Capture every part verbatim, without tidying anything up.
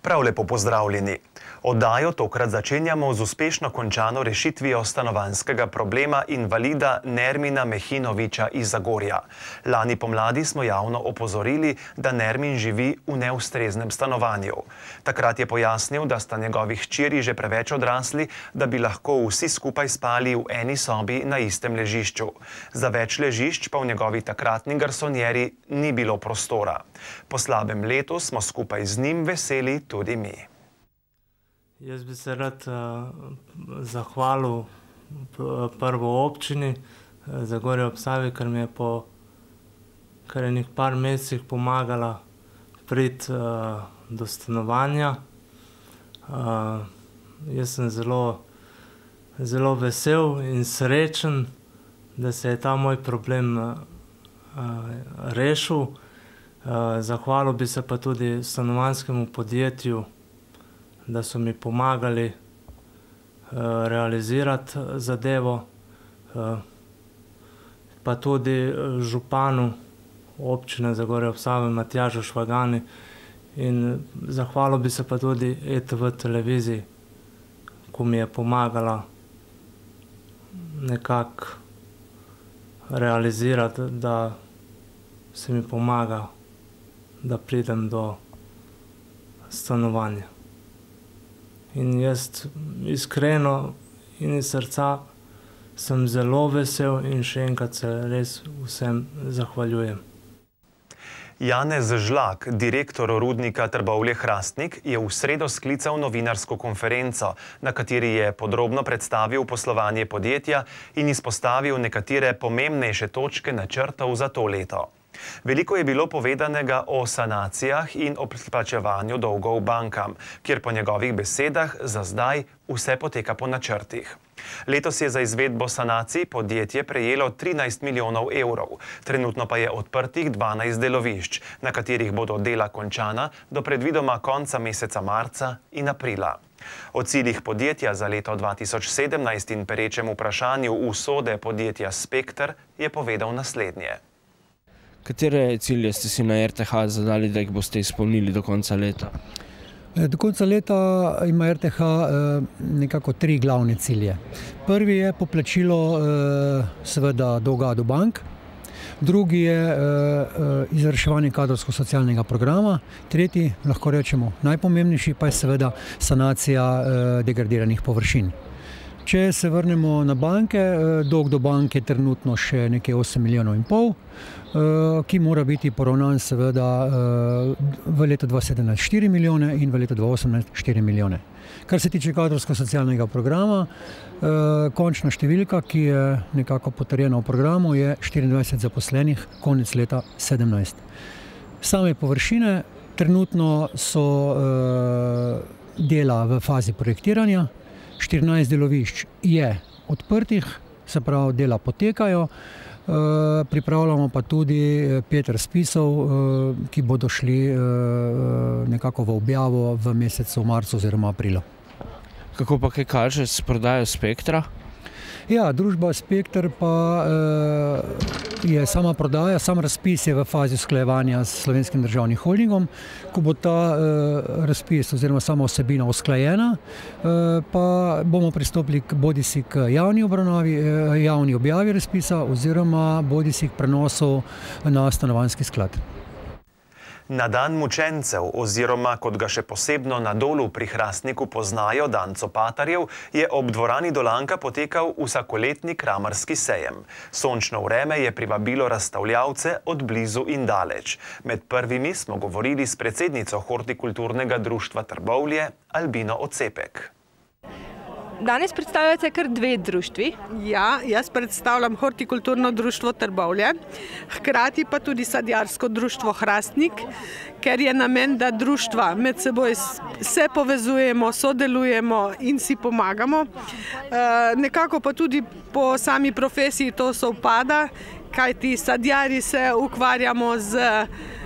Prav lepo pozdravljeni. Oddajo tokrat začenjamo z uspešno končano rešitvijo stanovanjskega problema invalida Nermina Mehinoviča iz Zagorja. Lani pomladi smo javno opozorili, da Nermin živi v neustreznem stanovanju. Takrat je pojasnil, da sta njegovi hčeri že preveč odrasli, da bi lahko vsi skupaj spali v eni sobi na istem ležišču. Za več ležišč pa v njegovi takratni garsonjeri ni bilo prostora. Po slabem letu smo skupaj z njim veseli tudi mi. Jaz bi se rad uh, zahvalil prvo občini uh, Zagorje ob Savi, ker mi je po kar enih par mesecih pomagala priti uh, do stanovanja. Uh, jaz sem zelo, zelo vesel in srečen, da se je ta moj problem uh, rešil. Uh, zahvalil bi se pa tudi stanovanjskemu podjetju, da so mi pomagali uh, realizirati zadevo, uh, pa tudi županu občine Zagorje ob Savi Matjažu Švagani, in zahvalil bi se pa tudi E T V televiziji, ko mi je pomagala nekako realizirati, da se mi pomaga, da pridem do stanovanja. In jaz iskreno in iz srca sem zelo vesel in še enkrat se res vsem zahvaljujem. Janez Žlak, direktor rudnika Trbovlje-Hrastnik, je v sredo sklical novinarsko konferenco, na kateri je podrobno predstavil poslovanje podjetja in izpostavil nekatere pomembnejše točke načrtov za to leto. Veliko je bilo povedanega o sanacijah in o plačevanju dolgov bankam, kjer po njegovih besedah za zdaj vse poteka po načrtih. Letos je za izvedbo sanacij podjetje prejelo trinajst milijonov evrov, trenutno pa je odprtih dvanajst delovišč, na katerih bodo dela končana do predvidoma konca meseca marca in aprila. O ciljih podjetja za leto dva tisoč sedemnajst in perečem vprašanju usode podjetja Spekter je povedal naslednje. Katere cilje ste si na R T H zadali, da jih boste izpolnili do konca leta? Do konca leta ima R T H nekako tri glavne cilje. Prvi je poplačilo seveda dolga do bank, drugi je izvrševanje kadrovsko-socialnega programa, tretji, lahko rečemo najpomembnejši, pa je seveda sanacija degradiranih površin. Če se vrnemo na banke, dolg do banke je trenutno še nekaj osem milijonov in pol, ki mora biti poravnan seveda v letu dva tisoč sedemnajst štiri milijone in v letu dva tisoč osemnajst štiri milijone. Kar se tiče kadrovsko-socialnega programa, končna številka, ki je nekako potrjena v programu, je štiriindvajset zaposlenih konec leta sedemnajst. Same površine trenutno so dela v fazi projektiranja, štirinajst delovišč je odprtih, se pravi, dela potekajo, pripravljamo pa tudi pet razpisov, ki bodo šli nekako v objavo v mesecu marcu oziroma aprilu. Kako pa kaj kaže s prodajo Spektra? Ja, družba Spekter pa je sama prodaja, sam razpis je v fazi usklajevanja s Slovenskim državnim holdingom. Ko bo ta razpis oziroma sama osebina usklajena, pa bomo pristopili bodisi k javni obravnavi, javni objavi razpisa oziroma bodisi k prenosu na stanovanjski sklad. Na dan mučencev oziroma, kot ga še posebno na Dolu pri Hrastniku poznajo, dan copatarjev, je ob dvorani Dolanka potekal vsakoletni kramarski sejem. Sončno vreme je privabilo razstavljavce od blizu in daleč. Med prvimi smo govorili s predsednico Hortikulturnega društva Trbovlje, Albino Ocepek. Danes predstavljate kar dve društvi. Ja, jaz predstavljam Hortikulturno društvo Trbovlje, hkrati pa tudi sadjarsko društvo Hrastnik, ker je namen, da društva med seboj se povezujemo, sodelujemo in si pomagamo. Nekako pa tudi po sami profesiji to sovpada, kajti sadjarji se ukvarjamo z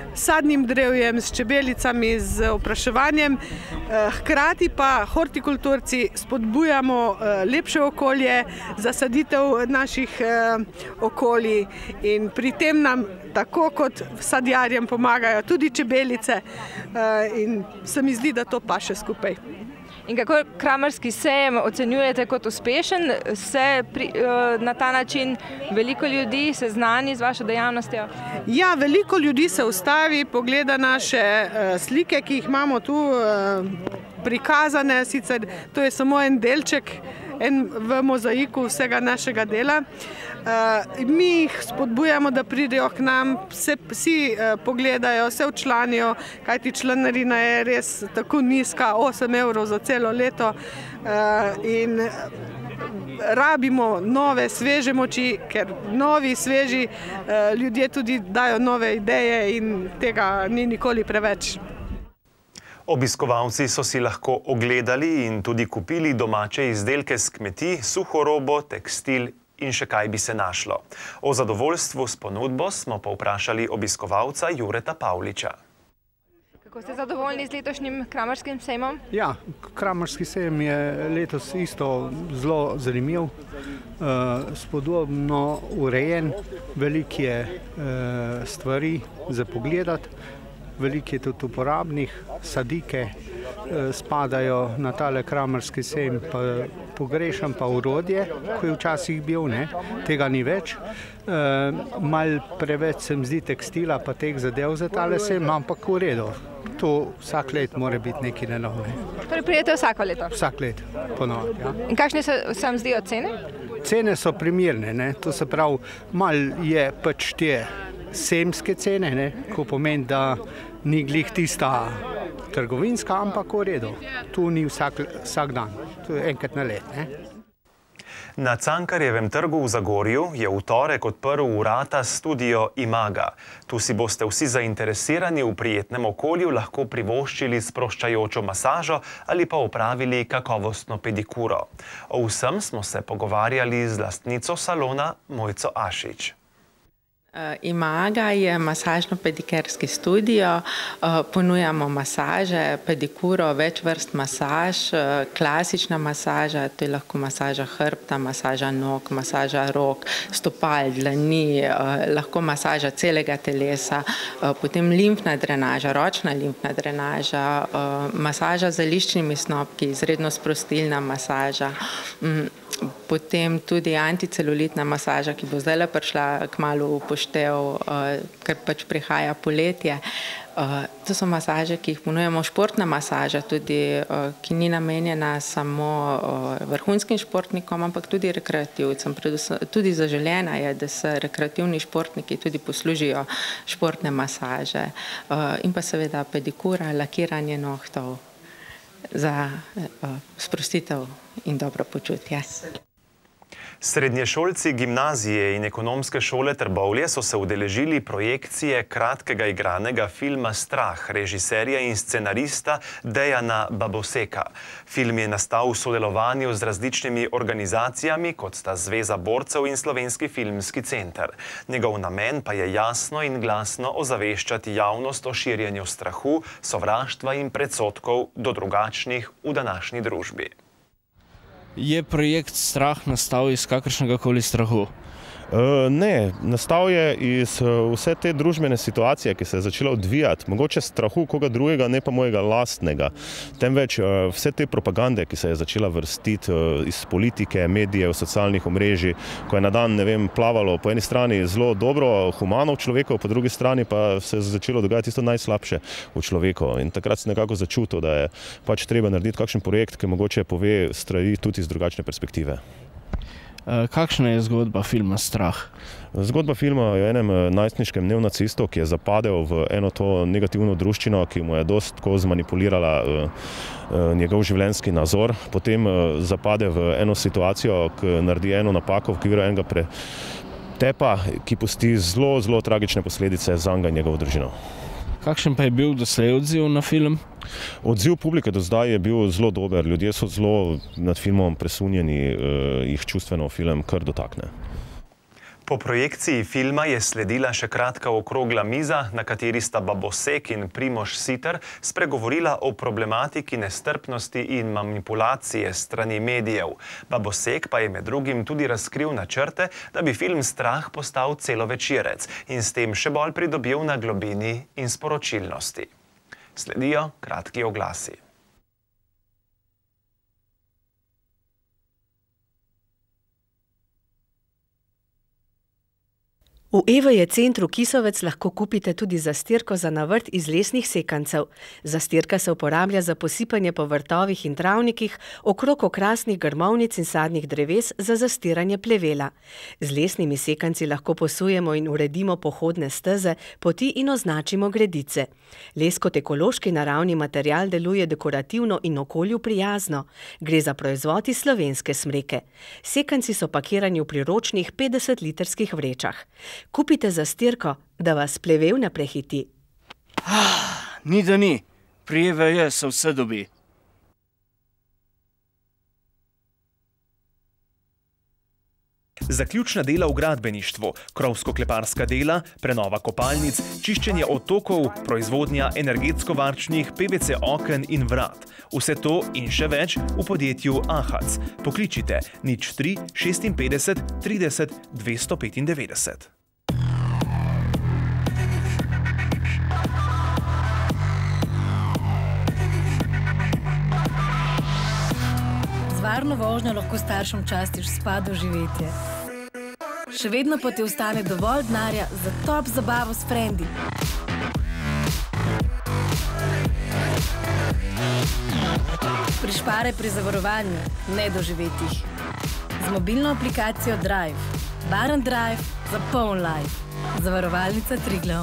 sadnim drevjem, s čebelicami, z opraševanjem. Hkrati pa hortikulturci spodbujamo lepše okolje, zasaditev naših okolij in pri tem nam tako kot sadjarjem pomagajo tudi čebelice in se mi zdi, da to paše skupaj. In kako kramarski sejem ocenjujete kot uspešen? Se pri, na ta način veliko ljudi seznani z vašo dejavnostjo? Ja, veliko ljudi se ustavi, pogleda naše slike, ki jih imamo tu prikazane, sicer to je samo en delček en v mozaiku vsega našega dela. Mi jih spodbujamo, da pridejo k nam, se vsi pogledajo, se včlanijo, kajti članarina je res tako nizka, osem evrov za celo leto in rabimo nove, sveže moči, ker novi, sveži ljudje tudi dajo nove ideje in tega ni nikoli preveč. Obiskovalci so si lahko ogledali in tudi kupili domače izdelke s kmetij, suhorobo, tekstil in še kaj bi se našlo. O zadovoljstvu s ponudbo smo povprašali obiskovalca Jureta Pavliča. Kako ste zadovoljni z letošnjim kramarskim sejmom? Ja, kramarski sejem je letos isto zelo zanimiv, spodobno urejen, veliko je stvari za pogledati, veliko je tudi uporabnih, sadike spadajo na tale kramarski sejem, pa pogrešam pa urodje, ko je včasih bil, ne, tega ni več. Mal preveč se mi zdi tekstila pa teh zadev za tale sejem, ampak v redu. To vsak let mora biti nekaj nenovo. Torej prijete vsako leto? Vsak let, ponovno, ja. In kakšne se vam zdijo cene? Cene so primerne, ne, to se pravi, malo je pač te sejemske cene, ne, ko pomeni, da ni glih tista trgovinska, ampak v redu. Tu ni vsak, vsak dan, to je enkrat na let, ne. Na Cankarjevem trgu v Zagorju je v torek odprl vrata studio Imaga. Tu si boste vsi zainteresirani v prijetnem okolju lahko privoščili sproščajočo masažo ali pa opravili kakovostno pedikuro. O vsem smo se pogovarjali z lastnico salona Mojco Ašič. Imaga je masažno-pedikerski studio, ponujamo masaže, pedikuro, več vrst masaž, klasična masaža, to je lahko masaža hrbta, masaža nog, masaža rok, stopal, dlani, lahko masaža celega telesa, potem limfna drenaža, ročna limfna drenaža, masaža z liščnimi snopki, izredno sprostilna masaža, potem tudi anticelulitna masaža, ki bo zdaj prišla kmalu v poštev, ker pač prihaja poletje. To so masaže, ki jih ponujemo, športna masaža, tudi, ki ni namenjena samo vrhunskim športnikom, ampak tudi rekreativcem. Tudi zaželena je, da se rekreativni športniki tudi poslužijo športne masaže. In pa seveda pedikura, lakiranje nohtov za sprostitev in dobro počutje. Srednješolci gimnazije in ekonomske šole Trbovlje so se udeležili projekcije kratkega igranega filma Strah režiserja in scenarista Dejana Baboseka. Film je nastal v sodelovanju z različnimi organizacijami, kot sta Zveza borcev in Slovenski filmski center. Njegov namen pa je jasno in glasno ozaveščati javnost o širjenju strahu, sovraštva in predsodkov do drugačnih v današnji družbi. Je projekt Strah nastal iz kakršnega koli strahu? Ne, nastal je iz vse te družbene situacije, ki se je začela odvijati, mogoče strahu koga drugega, ne pa mojega lastnega. Temveč vse te propagande, ki se je začela vrstiti iz politike, medijev, socialnih omrežij, ko je na dan, ne vem, plavalo po eni strani zelo dobro, humano v človeku, po drugi strani pa se je začelo dogajati tisto najslabše v človeku. In takrat sem nekako začutil, da je pač treba narediti kakšen projekt, ki mogoče pove stvari tudi iz drugačne perspektive. Kakšna je zgodba filma Strah? Zgodba filma je o enem najstniškem neonacistu, ki je zapadel v eno to negativno druščino, ki mu je dosti tako zmanipulirala njegov življenjski nazor. Potem zapade v eno situacijo, ki naredi eno napako v okviru enega pretepa, ki pusti zelo, zelo tragične posledice zanj in njegovo družino. Kakšen pa je bil doslej odziv na film? Odziv publike do zdaj je bil zelo dober. Ljudje so zelo nad filmom presunjeni, jih čustveno film kar dotakne. Po projekciji filma je sledila še kratka okrogla miza, na kateri sta Babosek in Primož Siter spregovorila o problematiki nestrpnosti in manipulacije strani medijev. Babosek pa je med drugim tudi razkril načrte, da bi film Strah postal celovečerec in s tem še bolj pridobil na globini in sporočilnosti. Sledijo kratki oglasi. V E V J centru Kisovec lahko kupite tudi zastirko za navrt iz lesnih sekancev. Zastirka se uporablja za posipanje po vrtovih in travnikih, okrog okrasnih grmovnic in sadnih dreves za zastiranje plevela. Z lesnimi sekanci lahko posujemo in uredimo pohodne steze, poti in označimo gredice. Les kot ekološki naravni material deluje dekorativno in okolju prijazno. Gre za proizvod iz slovenske smreke. Sekanci so pakirani v priročnih petdesetlitrskih vrečah. Kupite zastirko, da vas plevel ne prehiti. Ah, ni da ni. Pri E V J se vse dobi. Zaključna dela v gradbeništvu, krovsko-kleparska dela, prenova kopalnic, čiščenje odtokov, proizvodnja energetsko-varčnih P V C oken in vrat. Vse to in še več v podjetju Ahac. Pokličite nič tri šestinpetdeset trideset dvesto petindevetdeset. Z varno vožnjo lahko staršem častiš spa doživetje. Še vedno pa ti ostane dovolj denarja za top zabavo s frendi. Prišparaj pri zavarovanju, ne doživetjih. Z mobilno aplikacijo Drive. Varen drive za poln life. Zavarovalnica Triglav.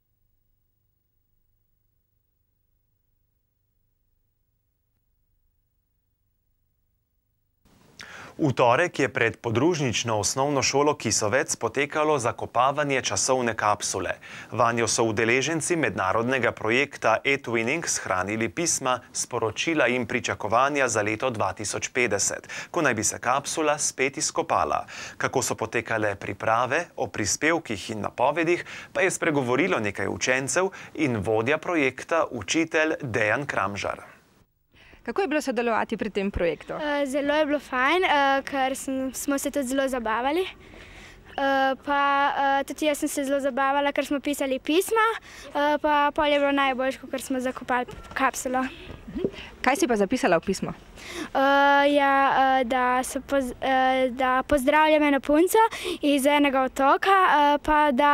V torek je pred podružnično osnovno šolo Kisovec potekalo zakopavanje časovne kapsule. Vanjo so udeleženci mednarodnega projekta e-twinning shranili pisma, sporočila in pričakovanja za leto dva tisoč petdeset, ko naj bi se kapsula spet izkopala. Kako so potekale priprave, o prispevkih in napovedih, pa je spregovorilo nekaj učencev in vodja projekta, učitelj Dejan Kramžar. Kako je bilo sodelovati pri tem projektu? Zelo je bilo fajn, ker smo se tudi zelo zabavali. Pa tudi jaz sem se zelo zabavala, ker smo pisali pisma, pa pol je bilo najboljše, ker smo zakopali kapsulo. Kaj si pa zapisala v pismo? Ja, da pozdravljam eno punco iz enega otoka, pa da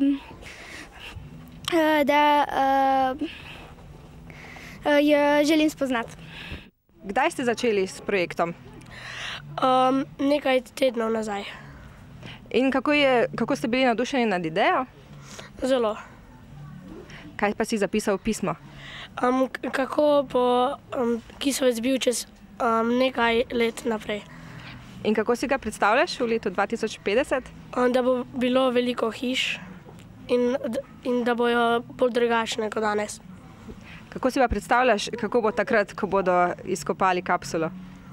jo želim spoznati. Kdaj ste začeli s projektom? Um, nekaj tednov nazaj. In kako, je, kako ste bili navdušeni nad idejo? Zelo. Kaj pa si zapisal v pismo? Um, kako bo um, Kisovec bil čez um, nekaj let naprej. In kako si ga predstavljaš v letu dva tisoč petdeset? Um, da bo bilo veliko hiš in, in da bojo bolj drugačne kot danes. Kako si pa predstavljaš, kako bo takrat, ko bodo izkopali kapsulo?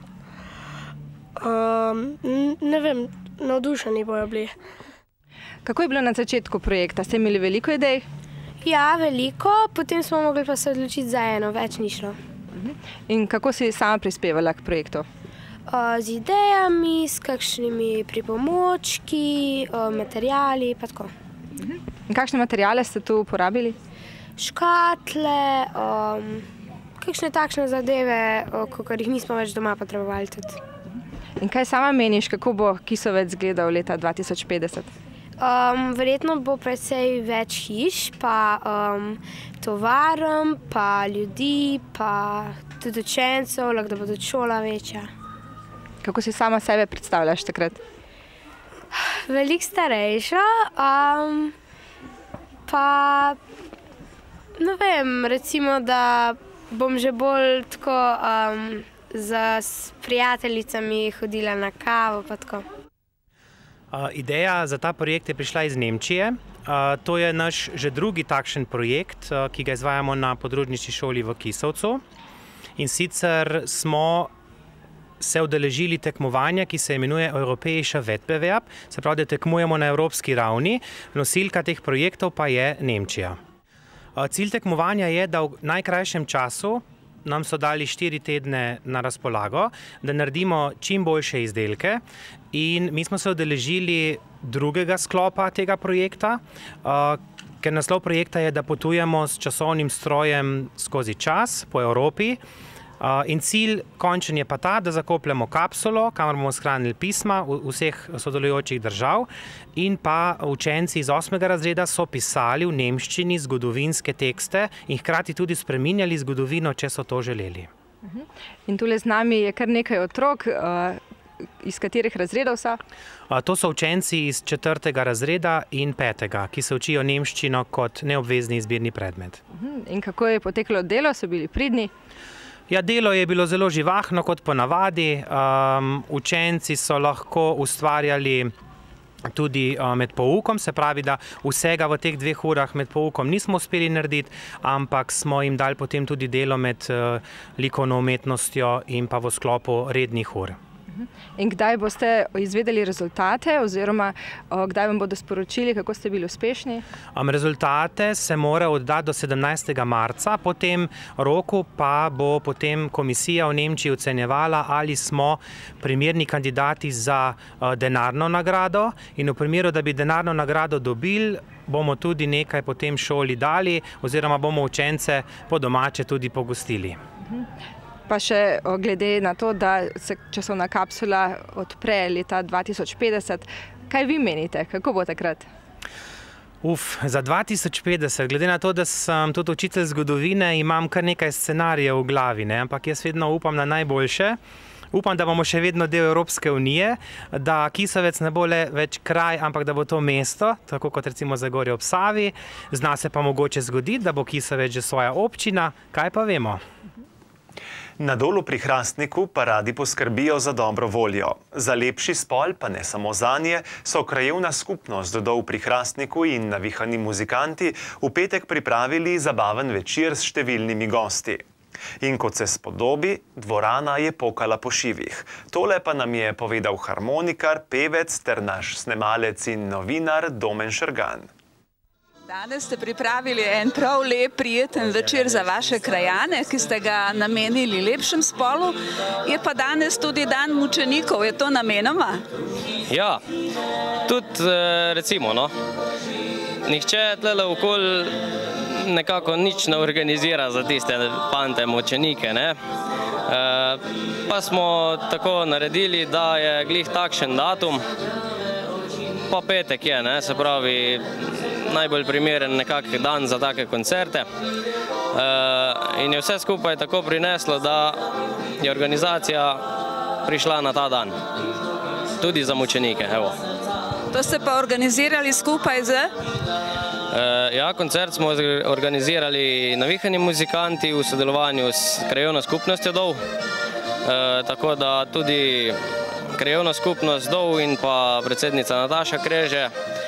Um, ne vem, navdušeni bojo bili. Kako je bilo na začetku projekta? Ste imeli veliko idej? Ja, veliko, potem smo mogli pa se odločiti za eno, več ni šlo. In kako si sama prispevala k projektu? Uh, z idejami, s kakšnimi pripomočki, uh, materijali, pa tako. In kakšne materijale ste tu uporabili? Škatle, um, kakšne takšne zadeve, kakor jih nismo več doma potrebovali tudi. In kaj sama meniš, kako bo Kisovec gledal leta dva tisoč petdeset? Um, verjetno bo precej več hiš, pa um, tovarn, pa ljudi, pa tudi učencev, lahko da bo tudi šola večja. Kako si sama sebe predstavljaš takrat? Veliko starejša, um, pa ne vem, recimo, da bom že bolj tako um, s prijateljicami hodila na kavo, pa tako. Uh, ideja za ta projekt je prišla iz Nemčije. Uh, to je naš že drugi takšen projekt, uh, ki ga izvajamo na podružnični šoli v Kisovcu. In sicer smo se udeležili tekmovanja, ki se imenuje Europäischer Wettbewerb, se pravi, da tekmujemo na evropski ravni, nosilka teh projektov pa je Nemčija. Cilj tekmovanja je, da v najkrajšem času nam so dali štiri tedne na razpolago, da naredimo čim boljše izdelke in mi smo se udeležili drugega sklopa tega projekta, ker naslov projekta je, da potujemo s časovnim strojem skozi čas po Evropi. In cilj končen je pa ta, da zakopljamo kapsulo, kamor bomo shranili pisma vseh sodelujočih držav in pa učenci iz osmega razreda so pisali v nemščini zgodovinske tekste in hkrati tudi spreminjali zgodovino, če so to želeli. In tule z nami je kar nekaj otrok, iz katerih razredov so? To so učenci iz četrtega razreda in petega, ki se učijo nemščino kot neobvezni izbirni predmet. In kako je poteklo delo, so bili pridni? Ja, delo je bilo zelo živahno kot ponavadi. Um, učenci so lahko ustvarjali tudi uh, med poukom, se pravi, da vsega v teh dveh urah med poukom nismo uspeli narediti, ampak smo jim dali potem tudi delo med uh, likovno umetnostjo in pa v sklopu rednih ur. In kdaj boste izvedeli rezultate oziroma kdaj vam bodo sporočili, kako ste bili uspešni? Rezultate se mora oddati do sedemnajstega marca, po tem roku pa bo potem komisija v Nemčiji ocenjevala, ali smo primerni kandidati za denarno nagrado in v primeru, da bi denarno nagrado dobili, bomo tudi nekaj potem šoli dali oziroma bomo učence po domače tudi pogostili. Pa še glede na to, da se časovna kapsula odpre leta dva tisoč petdeset, kaj vi menite, kako bo takrat? Uf, za dva tisoč petdeset, glede na to, da sem tudi učitelj zgodovine, imam kar nekaj scenarijev v glavi, ne? Ampak jaz vedno upam na najboljše. Upam, da bomo še vedno del Evropske unije, da Kisovec ne bo le več kraj, ampak da bo to mesto, tako kot recimo Zagorje ob Savi. Zna se pa mogoče zgoditi, da bo Kisovec že svoja občina, kaj pa vemo. Na Dolu pri Hrastniku pa radi poskrbijo za dobro voljo. Za lepši spol, pa ne samo zanje, so krajevna skupnost Dol pri Hrastniku in navihani muzikanti v petek pripravili zabaven večer s številnimi gosti. In kot se spodobi, dvorana je pokala po šivih. Tole pa nam je povedal harmonikar, pevec ter naš snemalec in novinar Domen Šergan. Danes ste pripravili en prav lep, prijeten večer za vaše krajane, ki ste ga namenili lepšem spolu. Je pa danes tudi dan mučenikov, je to namenoma? Ja, tudi recimo, no. Nihče tlele okoli nekako nič ne organizira za tiste fante mučenike, ne. Pa smo tako naredili, da je glih takšen datum, pa petek je, ne, se pravi, najbolj primeren nekak dan za take koncerte. In je vse skupaj tako prineslo, da je organizacija prišla na ta dan. Tudi za mučenike, evo. To ste pa organizirali skupaj z? Ja, koncert smo organizirali navihani muzikanti v sodelovanju s krajevno skupnostjo Dol. Tako da tudi krajevna skupnost Dol in pa predsednica Nataša Kreže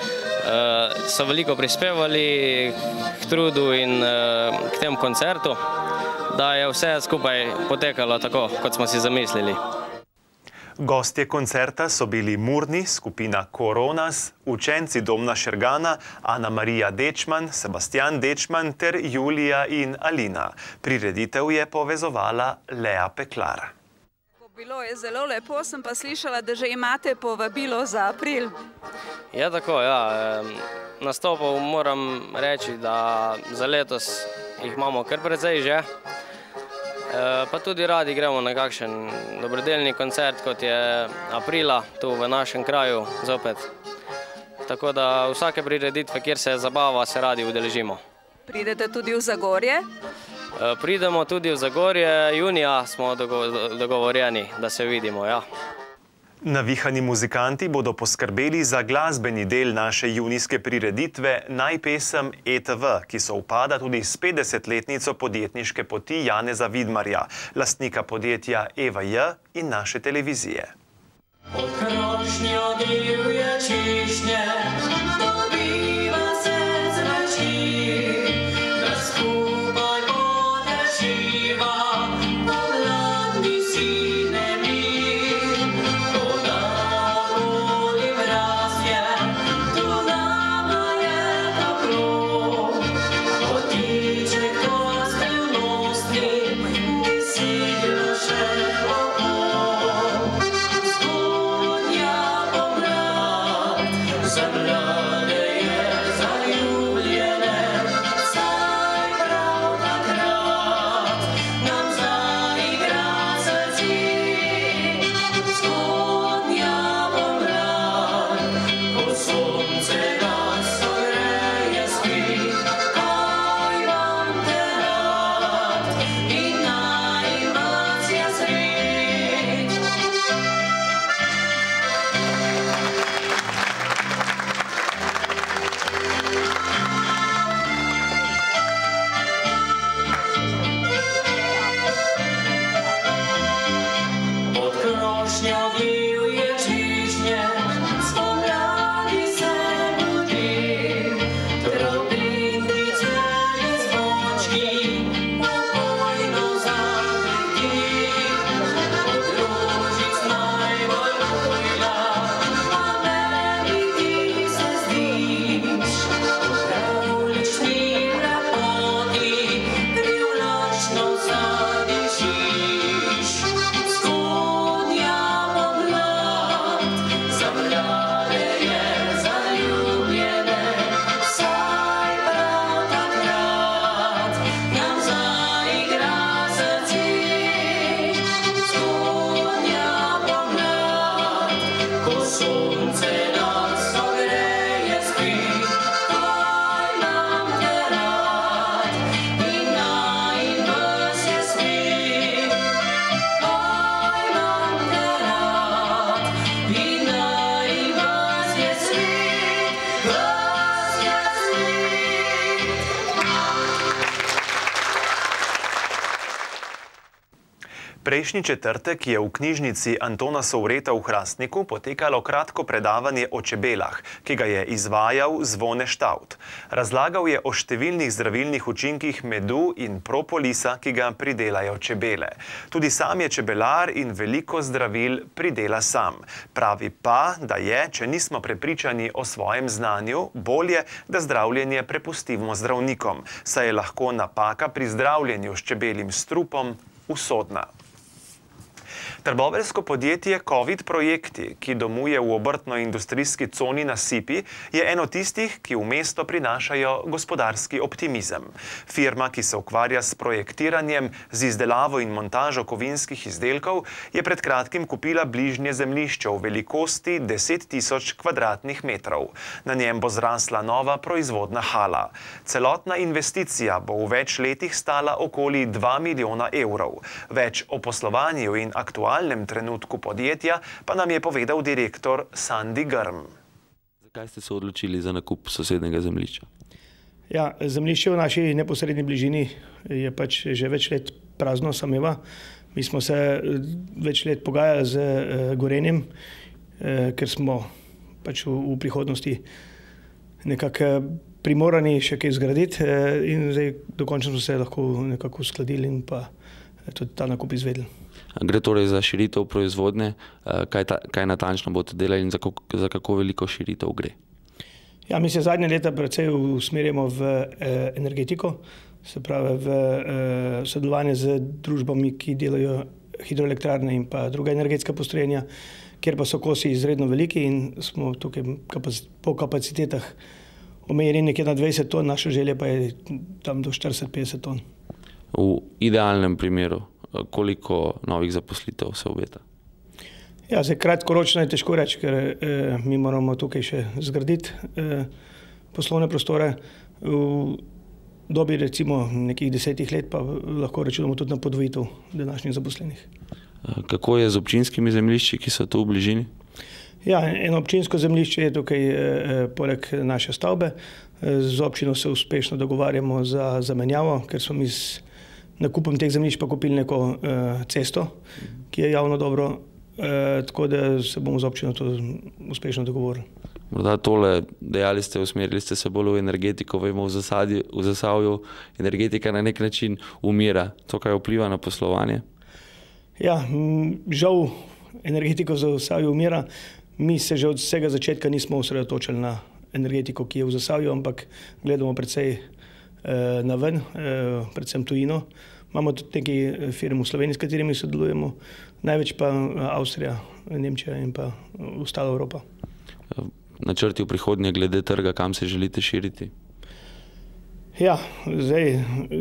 so veliko prispevali k trudu in k tem koncertu, da je vse skupaj potekalo tako, kot smo si zamislili. Gostje koncerta so bili Murni, skupina Koronas, učenci Domna Šergana, Ana Marija Dečman, Sebastian Dečman ter Julija in Alina. Prireditev je povezovala Lea Peklar. Bilo je zelo lepo, sem pa slišala, da že imate povabilo za april. Ja, tako, ja. Nastopov moram reči, da za letos jih imamo kar precej že. Pa tudi radi gremo na kakšen dobrodelni koncert, kot je aprila, tu v našem kraju zopet. Tako da vsake prireditve, kjer se zabava, se radi udeležimo. Pridete tudi v Zagorje? Pridemo tudi v Zagorje, junija smo dogovorjeni, da se vidimo, ja. Navihani muzikanti bodo poskrbeli za glasbeni del naše junijske prireditve Naj pesem E T V, ki se upada tudi s petdesetletnico podjetniške poti Janeza Vidmarja, lastnika podjetja Eva J in naše televizije. Pod krošnjo divje čišnje, dobiva se zrači, da skupaj poteživa, pomladni sine mi. Prejšnji četrtek je v knjižnici Antona Sovreta v Hrastniku potekalo kratko predavanje o čebelah, ki ga je izvajal Zvone Štavt. Razlagal je o številnih zdravilnih učinkih medu in propolisa, ki ga pridelajo čebele. Tudi sam je čebelar in veliko zdravil pridela sam. Pravi pa, da je, če nismo prepričani o svojem znanju, bolje, da zdravljenje prepustimo zdravnikom, saj je lahko napaka pri zdravljenju s čebeljim strupom usodna. Trboveljsko podjetje Covid Projekti, ki domuje v obrtno-industrijski coni na Sipi, je eno tistih, ki v mesto prinašajo gospodarski optimizem. Firma, ki se ukvarja s projektiranjem, z izdelavo in montažo kovinskih izdelkov, je pred kratkim kupila bližnje zemljišče v velikosti deset tisoč kvadratnih metrov. Na njem bo zrasla nova proizvodna hala. Celotna investicija bo v več letih stala okoli dva milijona evrov. Več o poslovanju in aktualnosti V aktualnem trenutku podjetja pa nam je povedal direktor Sandi Grm. Zakaj ste se odločili za nakup sosednjega zemljišča? Ja, zemljišče v naši neposredni bližini je pač že več let prazno, sameva. Mi smo se več let pogajali z Gorenjem, ker smo pač v prihodnosti nekako primorani še kaj zgraditi in zdaj dokončno smo se lahko nekako uskladili in pa tudi ta nakup izvedli. Gre torej za širitev proizvodnje, kaj, ta, kaj natančno boste delali in za kako, za kako veliko širitev gre? Ja, mi se zadnje leta precej usmerjamo v eh, energetiko, se pravi v eh, sodelovanje z družbami, ki delajo hidroelektrarne in pa druga energetska postrojenja, kjer pa so kosi izredno veliki in smo tukaj kapac, po kapacitetah omejeni nekje na dvajset ton, naša želja pa je tam do štirideset do petdeset ton. V idealnem primeru, koliko novih zaposlitev se obeta? Ja, zdaj kratkoročno je težko reči, ker eh, mi moramo tukaj še zgraditi eh, poslovne prostore. V dobi recimo nekih desetih let pa lahko računamo tudi na podvojitev današnjih zaposlenih. Kako je z občinskimi zemljišči, ki so tu v bližini? Ja, eno občinsko zemljišče je tukaj eh, poleg naše stavbe. Z občino se uspešno dogovarjamo za zamenjavo, ker smo mi z nakupom teh zemljišč pa kupili neko uh, cesto, ki je javno dobro, uh, tako da se bomo z občino to uspešno dogovorili. Morda tole, dejali ste, usmerili ste se bolj v energetiko, vemo v, zasadi, v Zasavju, energetika na nek način umira. To kaj vpliva na poslovanje? Ja, žal energetiko v Zasavju umira. Mi se že od vsega začetka nismo osredotočili na energetiko, ki je v Zasavju, ampak gledamo predvsej na ven, predvsem tujino. Imamo tudi nekaj firm v Sloveniji, s katerimi sodelujemo, največ pa Avstrija, Nemčija in pa ostala Evropa. načrti v prihodnje glede trga, kam se želite širiti? Ja, zdaj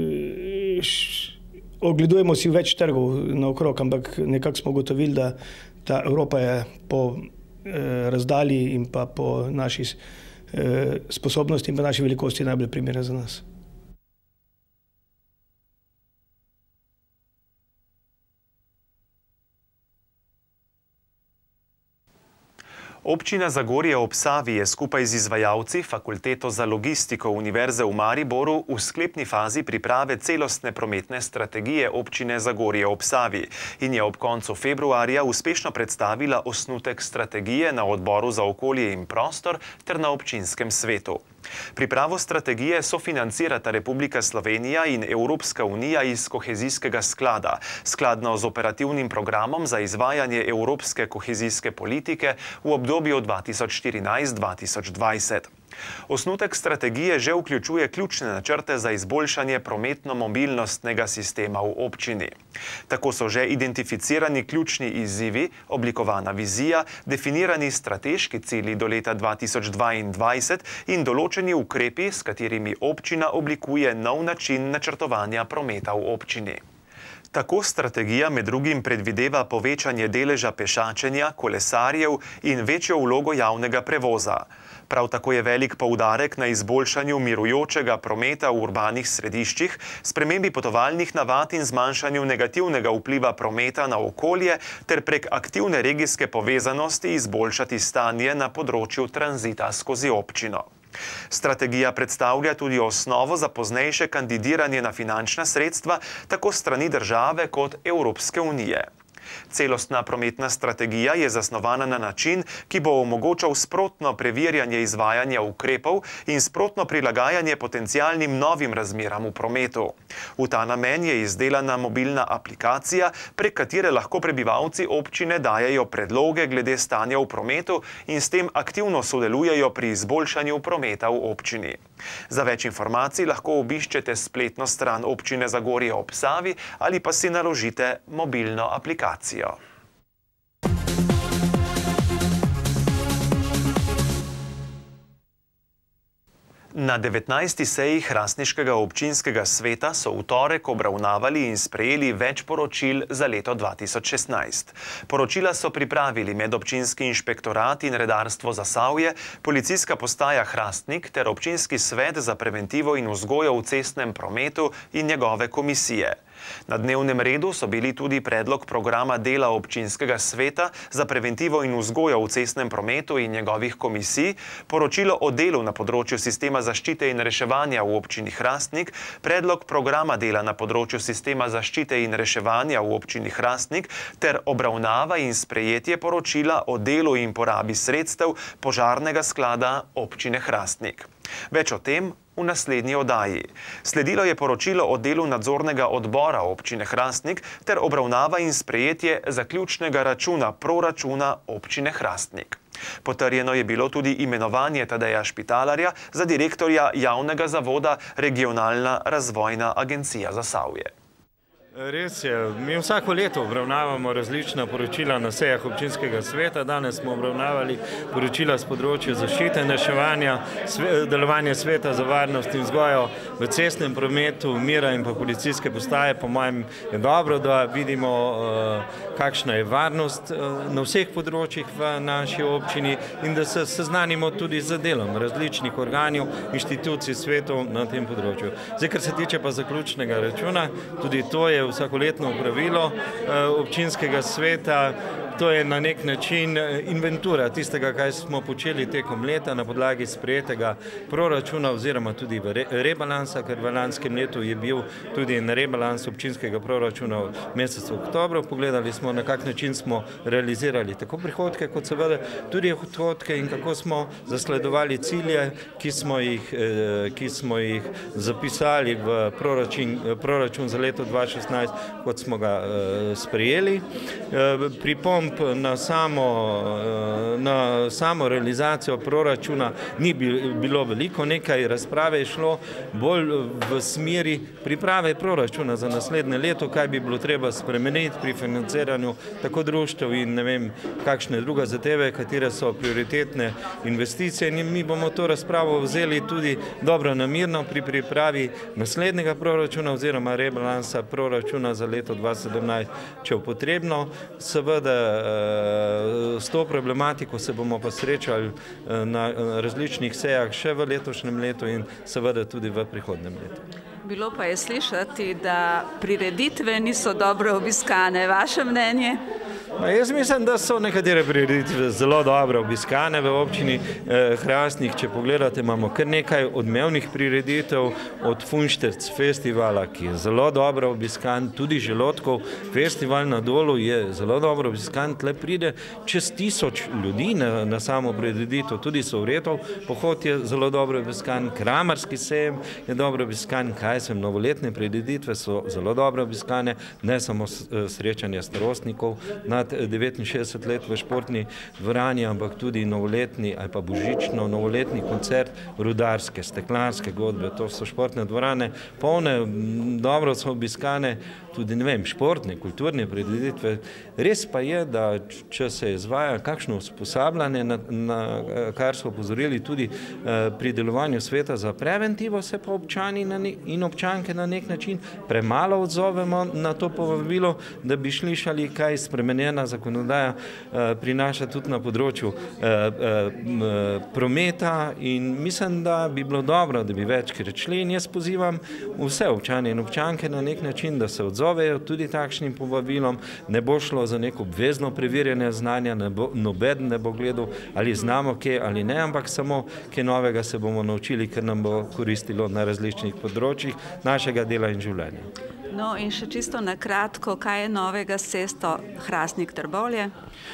ogledujemo si več trgov naokrog, ampak nekako smo ugotovili, da ta Evropa je po razdalji in pa po naši sposobnosti in pa naši velikosti najbolj primerna za nas. Občina Zagorje ob Savi je skupaj z izvajalci Fakulteto za logistiko Univerze v Mariboru v sklepni fazi priprave celostne prometne strategije občine Zagorje ob Savi in je ob koncu februarja uspešno predstavila osnutek strategije na Odboru za okolje in prostor ter na občinskem svetu. Pripravo strategije sofinancirata Republika Slovenija in Evropska unija iz kohezijskega sklada, skladno z operativnim programom za izvajanje evropske kohezijske politike v obdobju dva tisoč štirinajst do dva tisoč dvajset. Osnutek strategije že vključuje ključne načrte za izboljšanje prometno-mobilnostnega sistema v občini. Tako so že identificirani ključni izzivi, oblikovana vizija, definirani strateški cilji do leta dva tisoč dvaindvajset in določeni ukrepi, s katerimi občina oblikuje nov način načrtovanja prometa v občini. Tako strategija med drugim predvideva povečanje deleža pešačenja, kolesarjev in večjo vlogo javnega prevoza. Prav tako je velik poudarek na izboljšanju mirujočega prometa v urbanih središčih, spremembi potovalnih navad in zmanjšanju negativnega vpliva prometa na okolje ter prek aktivne regijske povezanosti izboljšati stanje na področju tranzita skozi občino. Strategija predstavlja tudi osnovo za poznejše kandidiranje na finančna sredstva tako strani države kot Evropske unije. Celostna prometna strategija je zasnovana na način, ki bo omogočal sprotno preverjanje izvajanja ukrepov in sprotno prilagajanje potencialnim novim razmeram v prometu. V ta namen je izdelana mobilna aplikacija, prek katere lahko prebivalci občine dajejo predloge glede stanja v prometu in s tem aktivno sodelujejo pri izboljšanju prometa v občini. Za več informacij lahko obiščete spletno stran občine Zagorje ob Savi ali pa si naložite mobilno aplikacijo. Na devetnajsti seji Hrastniškega občinskega sveta so v torek obravnavali in sprejeli več poročil za leto dva tisoč šestnajst. Poročila so pripravili Medobčinski inšpektorat in redarstvo Zasavje, Policijska postaja Hrastnik ter Občinski svet za preventivo in vzgojo v cestnem prometu in njegove komisije. Na dnevnem redu so bili tudi predlog programa dela občinskega sveta za preventivo in vzgojo v cestnem prometu in njegovih komisij, poročilo o delu na področju sistema zaščite in reševanja v občini Hrastnik, predlog programa dela na področju sistema zaščite in reševanja v občini Hrastnik ter obravnava in sprejetje poročila o delu in porabi sredstev požarnega sklada občine Hrastnik. Več o tem v naslednji oddaji. Sledilo je poročilo o delu nadzornega odbora občine Hrastnik ter obravnava in sprejetje zaključnega računa proračuna občine Hrastnik. Potrjeno je bilo tudi imenovanje Tadeja Špitalarja za direktorja javnega zavoda Regionalna razvojna agencija Zasavje. Res je, mi vsako leto obravnavamo različna poročila na sejah občinskega sveta. Danes smo obravnavali poročila z področja zaščite in reševanja, delovanje sveta za varnost in vzgojo v cestnem prometu, mira in pa policijske postaje. Po mojem je dobro, da vidimo, kakšna je varnost na vseh področjih v naši občini in da se seznanimo tudi z delom različnih organov, inštitucij, svetov na tem področju. Zdaj, kar se tiče pa zaključnega računa, tudi to je vsakoletno pravilo občinskega sveta. To je na nek način inventura tistega, kaj smo počeli tekom leta na podlagi sprejetega proračuna oziroma tudi rebalansa, ker v lanskem letu je bil tudi na rebalans občinskega proračuna v mesecu oktobru. Pogledali smo, na kak način smo realizirali tako prihodke, kot seveda tudi odhodke in kako smo zasledovali cilje, ki smo jih, ki smo jih zapisali v proračun, proračun za leto dva tisoč šestnajst, kot smo ga sprejeli. Pripomb pripomb na samo, na samo realizacijo proračuna ni bilo veliko, nekaj razprave je šlo bolj v smeri priprave proračuna za naslednje leto, kaj bi bilo treba spremeniti pri financiranju tako društev in ne vem, kakšne druge zadeve, katere so prioritetne investicije, in mi bomo to razpravo vzeli tudi dobro namirno pri pripravi naslednjega proračuna oziroma rebalansa proračuna za leto dva tisoč sedemnajst, če je potrebno. Seveda s to problematiko se bomo pa srečali na različnih sejah še v letošnjem letu in seveda tudi v prihodnjem letu. Bilo pa je slišati, da prireditve niso dobro obiskane. Vaše mnenje? Jaz mislim, da so nekatere prireditve zelo dobro obiskane v občini Hrastnik. Če pogledate, imamo kar nekaj odmevnih prireditev, od Funšterc festivala, ki je zelo dobro obiskan, tudi Želotkov festival na Dolu je zelo dobro obiskan. Tle pride čez tisoč ljudi na, na samo prireditev, tudi Sovretov pohod je zelo dobro obiskan, Kramarski sejem je dobro obiskan, kaj sem, novoletne prireditve so zelo dobro obiskane, ne samo srečanje starostnikov nad devetinšestdeset let v športni dvorani, ampak tudi novoletni ali pa božično novoletni koncert rudarske, steklarske godbe. To so športne dvorane polne, dobro so obiskane tudi, ne vem, športne, kulturne prireditve. Res pa je, da če se izvaja kakšno usposabljanje, na, na kar so opozorili tudi eh, pri delovanju sveta za preventivo, se pa občani na ne, in občanke na nek način premalo odzovemo na to povabilo, da bi slišali, kaj spremenjena zakonodaja eh, prinaša tudi na področju eh, eh, prometa, in mislim, da bi bilo dobro, da bi večkrat šli, in jaz pozivam vse občane in občanke na nek način, da se odzovejo tudi takšnim povabilom. Ne bo šlo za neko obvezno preverjanje znanja, ne bo, nobeden ne bo gledal, ali znamo kje ali ne, ampak samo kaj novega se bomo naučili, ker nam bo koristilo na različnih področjih našega dela in življenja. No in še čisto na kratko, kaj je novega s cesto Hrastnik-Trbovlje?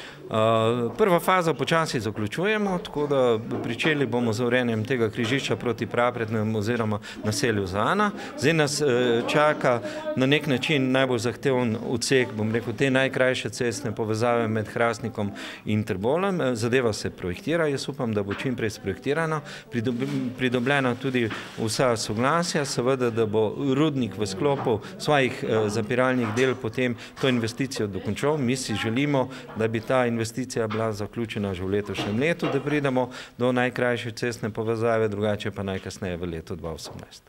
Prva faza počasi zaključujemo, tako da pričeli bomo z urejanjem tega križišča proti Prapretnemu oziroma naselju Zana. Zdaj nas čaka na nek način najbolj zahteven odsek, bom rekel, te najkrajše cestne povezave med Hrastnikom in Trbovljem. Zadeva se projektira, jaz upam, da bo čim prej sprojektirana, pridobljena tudi vsa soglasja, seveda, da bo rudnik v sklopu svojih zapiralnih del potem to investicijo dokončal. Mi si želimo, da bi ta investicija bila zaključena že v letošnjem letu, da pridemo do najkrajše cestne povezave, drugače pa najkasneje v letu dva tisoč osemnajst.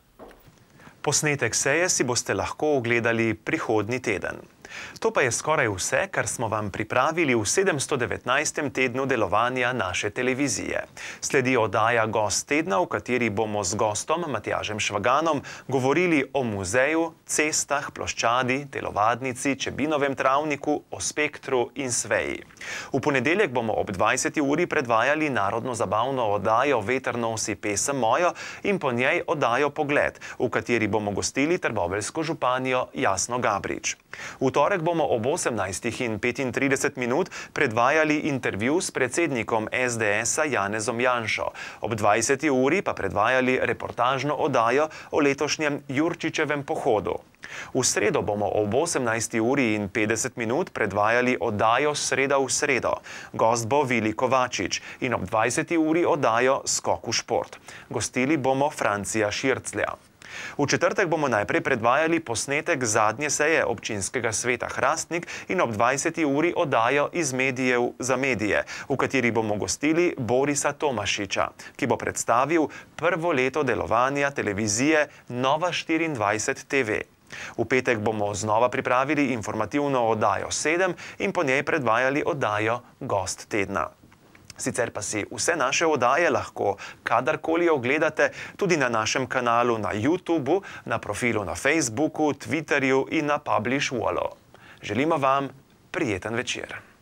Posnetek seje si boste lahko ogledali prihodnji teden. To pa je skoraj vse, kar smo vam pripravili v sedemsto devetnajstem tednu delovanja naše televizije. Sledi oddaja Gost tedna, v kateri bomo z gostom Matjažem Švaganom govorili o muzeju, cestah, ploščadi, telovadnici, Čebinovem travniku, o Spektru in Sveji. V ponedeljek bomo ob dvajseti uri predvajali narodno zabavno oddajo Veter nosi pesem mojo in po njej oddajo Pogled, v kateri bomo gostili trboveljsko županjo Jasno Gabrič. V torek bomo ob osemnajstih in petintrideset minut predvajali intervju s predsednikom es de esa Janezom Janšo. Ob dvajseti uri pa predvajali reportažno oddajo o letošnjem Jurčičevem pohodu. V sredo bomo ob osemnajsti uri in petdeset minut predvajali oddajo Sreda v sredo. Gost bo Vili Kovačič in ob dvajseti uri oddajo Skok v šport. Gostili bomo Francija Širclja. V četrtek bomo najprej predvajali posnetek zadnje seje občinskega sveta Hrastnik in ob dvajseti uri oddajo Iz medijev za medije, v kateri bomo gostili Borisa Tomašiča, ki bo predstavil prvo leto delovanja televizije Nova štiriindvajset te ve. V petek bomo znova pripravili informativno oddajo sedem in po njej predvajali oddajo Gost tedna. Sicer pa si vse naše oddaje lahko kadarkoli ogledate tudi na našem kanalu na YouTubu, na profilu na Facebooku, Twitterju in na Publish Wallu. Želimo vam prijeten večer.